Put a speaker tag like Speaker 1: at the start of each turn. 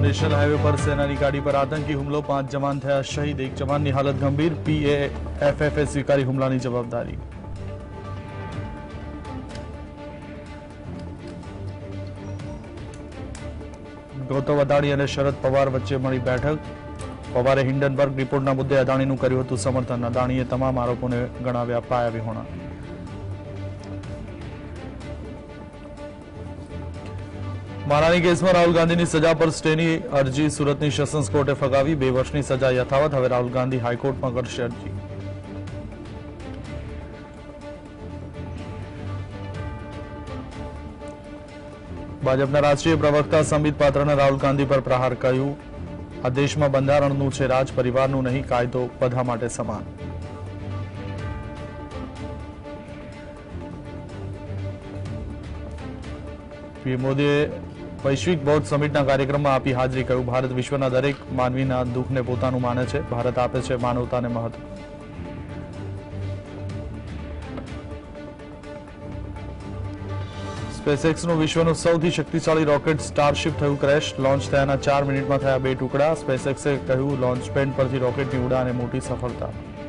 Speaker 1: National highway પર સેનાની ગાડી પર આતંકી હુમલો, 5 જવાન થયા શહીદ, 1 જવાનની હાલત ગંભીર, PAFFએ સ્વીકારી હુમલાની જવાબદારી। ગૌતમ અદાણી અને શરદ પવાર વચ્ચે મળી બેઠક, પવારે હિન્ડનબર્ગ રિપોર્ટના મુદ્દે અદાણીનું કર્યું હતું સમર્થન, અદાણીએ તમામ આરોપોને ગણાવ્યા પાયાવિહોણા। મારાની કેસમાં રાહુલ ગાંધીની સજા પર સ્ટેની અરજી સુરતની સેશન્સ કોર્ટે ફગાવી, 2 વર્ષની સજા યથાવત, હવે રાહુલ ગાંધી હાઈકોર્ટમાં કરશે અરજી। ભાજપના રાષ્ટ્રીય પ્રવક્તા સંબિત પાત્રને રાહુલ ગાંધી પર પ્રહાર કર્યું, આ દેશમાં બંધારણનું છે રાજ, પરિવારનું નહીં, કાયદો બધા માટે સમાન। પીએમ મોદીએ વૈશ્વિક બૌદ્ધ સમિટના કાર્યક્રમમાં આપી હાજરી, કહ્યું ભારત વિશ્વના દરેક માનવીના દુઃખને પોતાનું માને છે, ભારત આપે છે માનવતાને મહત્વ। સ્પેસએક્સનું વિશ્વનું સૌથી શક્તિશાળી રોકેટ સ્ટારશિપ થયું ક્રેશ, લોન્ચ થયાના 4 મિનિટમાં થયા 2 ટુકડા, સ્પેસએક્સે કહ્યું લોન્ચ પેડ પરથી રોકેટની ઉડાન એ મોટી સફળતા।